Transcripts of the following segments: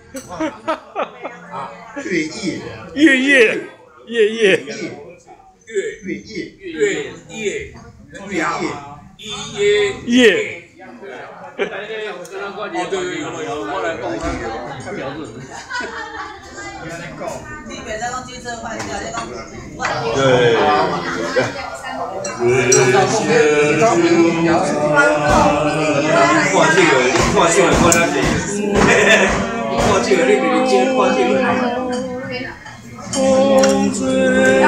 月夜， 月夜，夜夜，夜。 哦，对，我来讲较标准。 你别再讲机车坏掉，你讲我。 对。 看这个，看这个，看咱这，看这个，你明天看这个。风吹。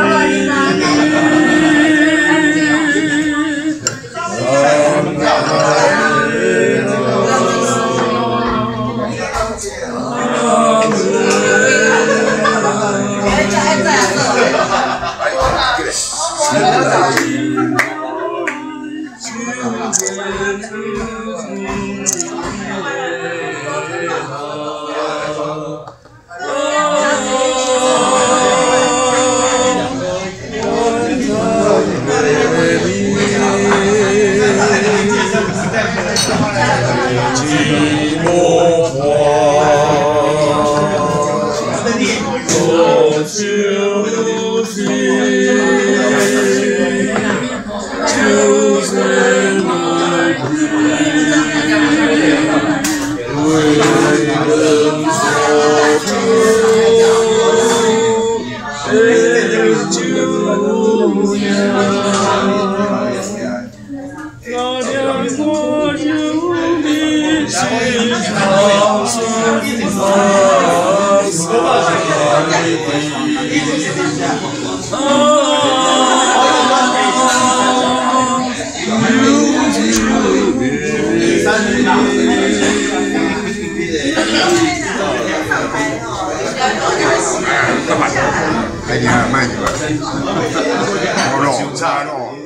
哎，你还卖什么？烧肉。